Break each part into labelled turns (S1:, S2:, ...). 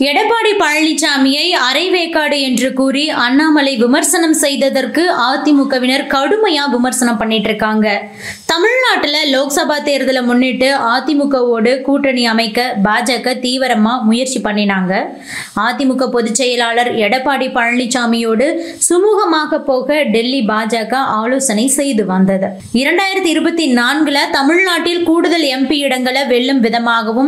S1: எடப்பாடி பழனிசாமியை அரைவேக்காடு என்று கூறி அண்ணாமலை விமர்சனம் செய்ததற்கு அதிமுகவினர் கடுமையா விமர்சனம் பண்ணிட்டு இருக்காங்க. தமிழ்நாட்டுல லோக்சபா தேர்தலை முன்னிட்டு அதிமுகவோடு கூட்டணி அமைக்க பாஜக தீவிரமா முயற்சி பண்ணினாங்க. அதிமுக பொதுச் செயலாளர் எடப்பாடி பழனிசாமியோடு சுமூகமாக போக டெல்லி பாஜக ஆலோசனை செய்து வந்தது. 2024ல தமிழ்நாட்டில் கூடுதல் எம்பி இடங்களை வெல்லும் விதமாகவும்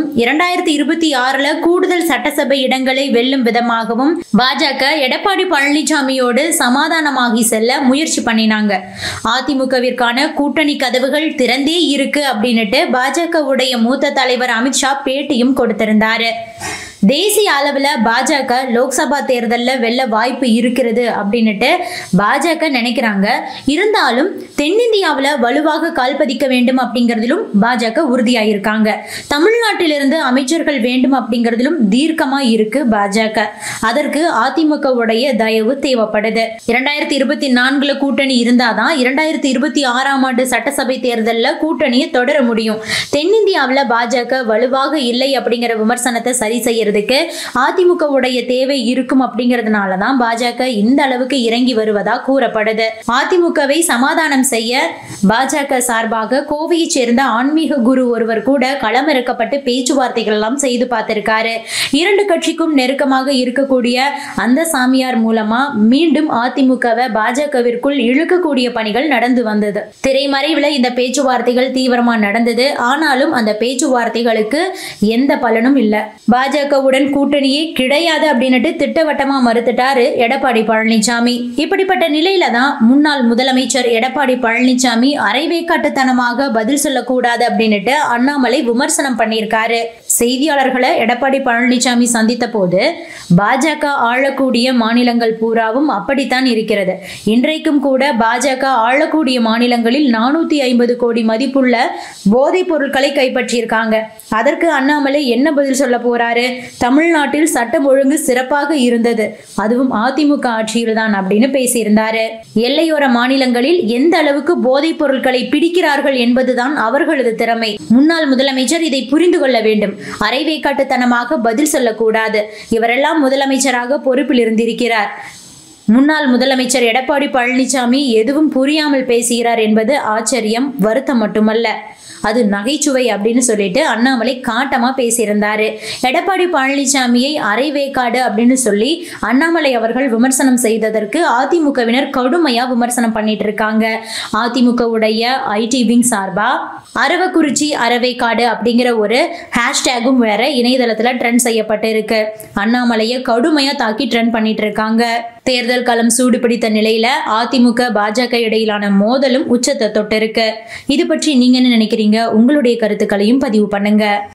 S1: 2026ல கூடுதல் சட்டசபை இடங்களை வெல்லும் விதமாகவும் பாஜக எடப்பாடி பழனிசாமியோடு சமாதானமாகி செல்ல முயற்சி பண்ணினாங்க. அதிமுகவிற்கான கூட்டணி கதவுகள் திறந்தே இருக்கு அப்படின்னுட்டு பாஜகவுடைய மூத்த தலைவர் அமித்ஷா பேட்டியும் கொடுத்திருந்தாரு. தேசிய அளவில் பாஜக லோக்சபா தேர்தலில் வெல்ல வாய்ப்பு இருக்கிறது அப்படின்னுட்டு பாஜக நினைக்கிறாங்க. இருந்தாலும் தென்னிந்தியாவில் வலுவாக கால் பதிக்க வேண்டும் அப்படிங்கிறதிலும் பாஜக உறுதியாயிருக்காங்க. தமிழ்நாட்டிலிருந்து அமைச்சர்கள் வேண்டும் அப்படிங்கிறதிலும் தீர்க்கமா இருக்கு பாஜக. அதற்கு அதிமுகவுடைய தயவு தேவைப்படுது. 2024 கூட்டணி இருந்தாதான் 2026ஆம் ஆண்டு சட்டசபை தேர்தலில் கூட்டணியை தொடர முடியும். தென்னிந்தியாவில் பாஜக வலுவாக இல்லை அப்படிங்கிற விமர்சனத்தை சரி செய்யறது அதிமுகவுடைய தேவை இருக்கும் அப்படிங்கிறதுனால தான் பாஜக இந்த அளவுக்கு இறங்கி வருவதா கூறப்படுது. அதிமுகவை சமாதானம் செய்ய பாஜக சார்பாக கோவையை சேர்ந்த ஆன்மீக குரு ஒருவர் கூட களமிறக்கப்பட்டு பேச்சுவார்த்தைகள் எல்லாம் செய்து பார்த்திருக்காரு. இரண்டு கட்சிக்கும் நெருக்கமாக இருக்கக்கூடிய அந்த சாமியார் மூலமா மீண்டும் அதிமுகவை பாஜகவிற்குள் இழுக்கக்கூடிய பணிகள் நடந்து வந்தது. திரைமறைவில் இந்த பேச்சுவார்த்தைகள் தீவிரமா நடந்தது. ஆனாலும் அந்த பேச்சுவார்த்தைகளுக்கு எந்த பலனும் இல்லை. பாஜக கூட்டணியே கிடையாது அப்படின்னு திட்டவட்டமா மறுத்துட்டாரு எடப்பாடி பழனிசாமி. இப்படிப்பட்ட நிலையில தான் முன்னாள் முதலமைச்சர் எடப்பாடி பழனிசாமி அரைவேக்காட்டுத்தனமாக பதில் சொல்லக்கூடாது அப்படின்னுட்டு அண்ணாமலை விமர்சனம் பண்ணியிருக்காரு. செய்தியாளர்களை எடப்பாடி பழனிசாமி சந்தித்த போது பாஜக ஆளக்கூடிய மாநிலங்கள் பூராவும் அப்படித்தான் இருக்கிறது. இன்றைக்கும் கூட பாஜக ஆளக்கூடிய மாநிலங்களில் 450 கோடி மதிப்புள்ள போதைப் பொருட்களை கைப்பற்றியிருக்காங்க. அதற்கு அண்ணாமலை என்ன பதில் சொல்ல போறாரு? தமிழ்நாட்டில் சட்டம் ஒழுங்கு சிறப்பாக இருந்தது, அதுவும் அதிமுக ஆட்சியில் தான் அப்படின்னு பேசியிருந்தாரு. எல்லையோர மாநிலங்களில் எந்த அளவுக்கு போதைப் பொருட்களை பிடிக்கிறார்கள் என்பதுதான் அவர்களது திறமை. முன்னாள் முதலமைச்சர் இதை புரிந்து கொள்ள வேண்டும். அரைவேக்காட்டுத்தனமாக பதில் சொல்லக்கூடாது. இவரெல்லாம் முதலமைச்சராக பொறுப்பில் இருந்திருக்கிறார். முன்னாள் முதலமைச்சர் எடப்பாடி பழனிசாமி எதுவும் புரியாமல் பேசுகிறார் என்பது ஆச்சரியம், வருத்தம் மட்டுமல்ல, அது நகைச்சுவை அப்படின்னு சொல்லிட்டு அண்ணாமலை காட்டமா பேசியிருந்தாரு. எடப்பாடி பழனிசாமியை அரைவேக்காடு அப்படின்னு சொல்லி அண்ணாமலை அவர்கள் விமர்சனம் செய்ததற்கு அதிமுகவினர் கடுமையா விமர்சனம் பண்ணிட்டு இருக்காங்க. அதிமுகவுடைய ஐடி விங் சார்பா அரவக்குறிச்சி அரைவேக்காடு அப்படிங்கிற ஒரு ஹேஷ்டேகும் வேற இணையதளத்துல ட்ரெண்ட் செய்யப்பட்டு இருக்கு. அண்ணாமலையை கடுமையா தாக்கி ட்ரெண்ட் பண்ணிட்டு இருக்காங்க. தேர்தல் களம் சூடு பிடித்த நிலையில அதிமுக பாஜக இடையிலான மோதலும் உச்சத்தை தொட்டு இருக்கு. இது பற்றி நீங்க என்ன நினைக்கிறீங்க? உங்களுடைய கருத்துக்களையும் பதிவு பண்ணுங்க.